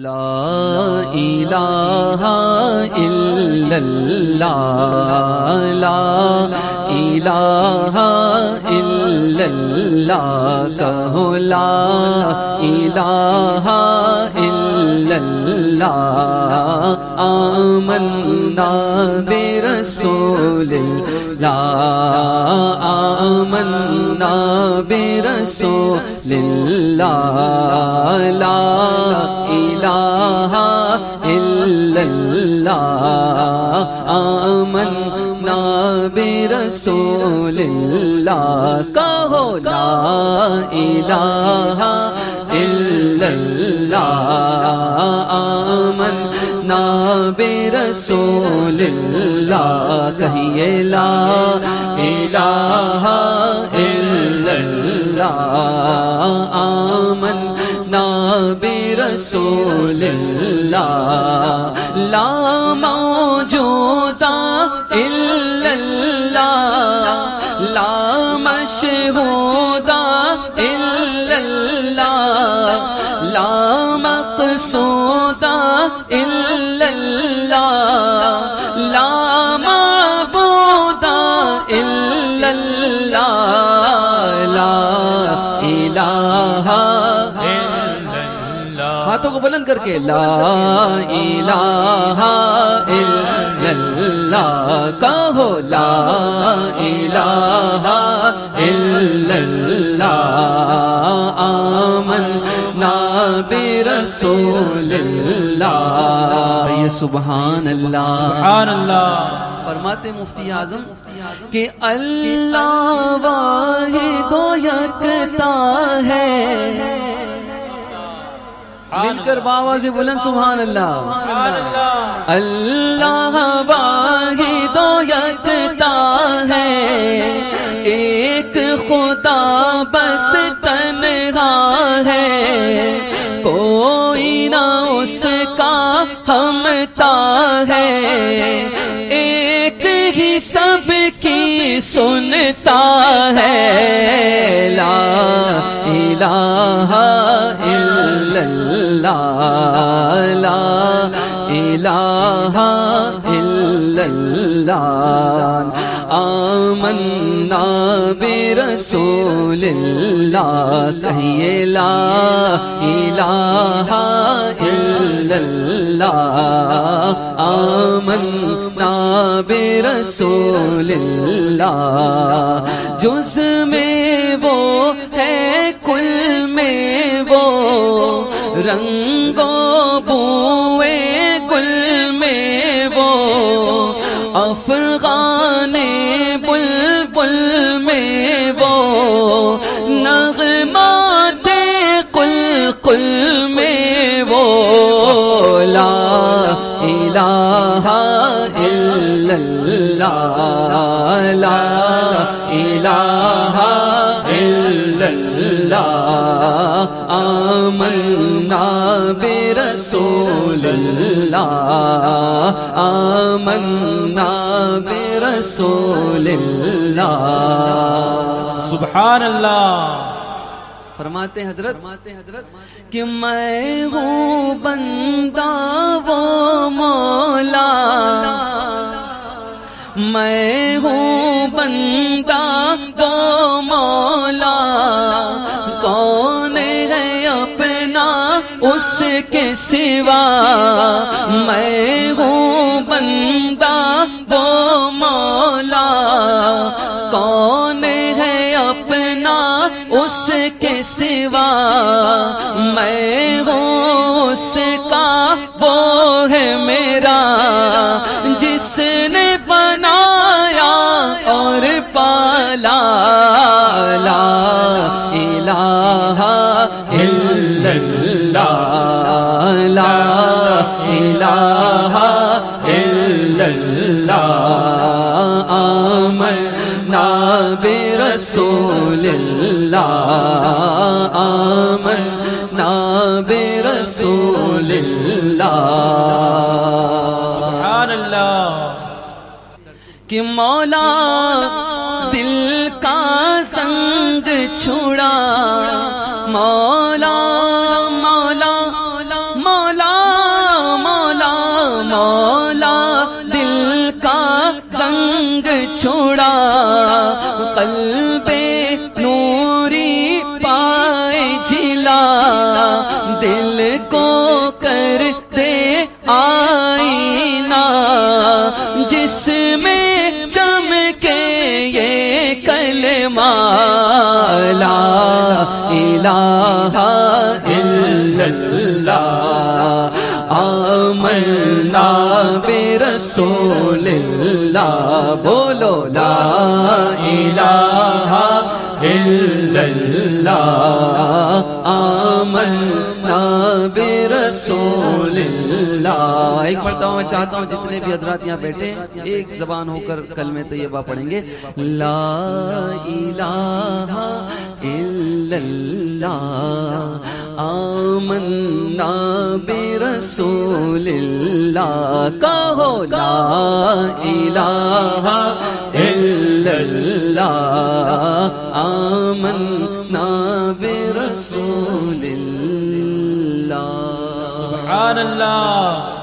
لا الہ الا اللہ لا الہ الا اللہ کہو لا الہ الا اللہ آمنا برسول اللہ آمنا برسول اللہ لا الہ الا اللہ آمنا برسول اللہ کہو لا الہ الا اللہ آمنا برسول اللہ کہیے لا الہ الا اللہ آمنا برسول اللہ لا موجود الا اللہ لا مشہود الا اللہ لا مقصود الا اللہ لا معبود الا اللہ لا الہ ہاتھوں کو بلند کر کے لا الہ الا اللہ کہو لا الہ الا اللہ آمنا برسول اللہ یہ سبحان اللہ سبحان اللہ فرماتے مفتی اعظم کہ اللہ واحد و یکتا ہے مل کر باواز بلند سبحان اللہ اللہ واحد و یکتا ہے ایک خدا بس تنہا ہے کوئی نہ اس کا ہمتا ہے ایک ہی سب کی سنتا ہے لا الہ الا اللہ لا الہ الا اللہ آمنا برسول اللہ کہیے لا الہ الا اللہ آمنا برسول اللہ جز میں وہ ہے کل میں وہ رنگو بوئے گل میں وہ افغان بلبل میں وہ نغمات قل میں وہ لا الہ الا اللہ لا الہ الا اللہ آمنا برسول اللہ آمنا برسول اللہ سبحان اللہ فرماتے حضرت کہ میں ہوں بندہ وہ مولا میں ہوں بندہ وہ مولا کون ہے اپنا اس کے سوا میں ہوں بندہ وہ مولا کون ہے اپنا اس کے سوا میں ہوں اس کا وہ ہے میرا جس نے بنایا اور پالا لا الہ الا اللہ لا الہ الا اللہ آمنا برسول اللہ آمنا برسول اللہ سبحان اللہ کہ مولا دل کا سنگ چھڑا مولا مولا مولا مولا دل کا زنگ چھڑا قلب نوری پائے جلا دل کو کر دے آئینہ جس میں چمکے یہ کلمہ لا الہ الا اللہ آمنا برسول اللہ بولو لا الہ الا اللہ آمنا برسول اللہ۔ ایک مرتبہ میں چاہتا ہوں جتنے بھی حضرات یہاں بیٹھے ایک زبان ہو کر کلمہ طیبہ پڑھیں گے، لا الہ الا اللہ آمنا برسول اللہ، کہو لا الہ الا اللہ آمنا برسول اللہ۔ سبحان اللہ۔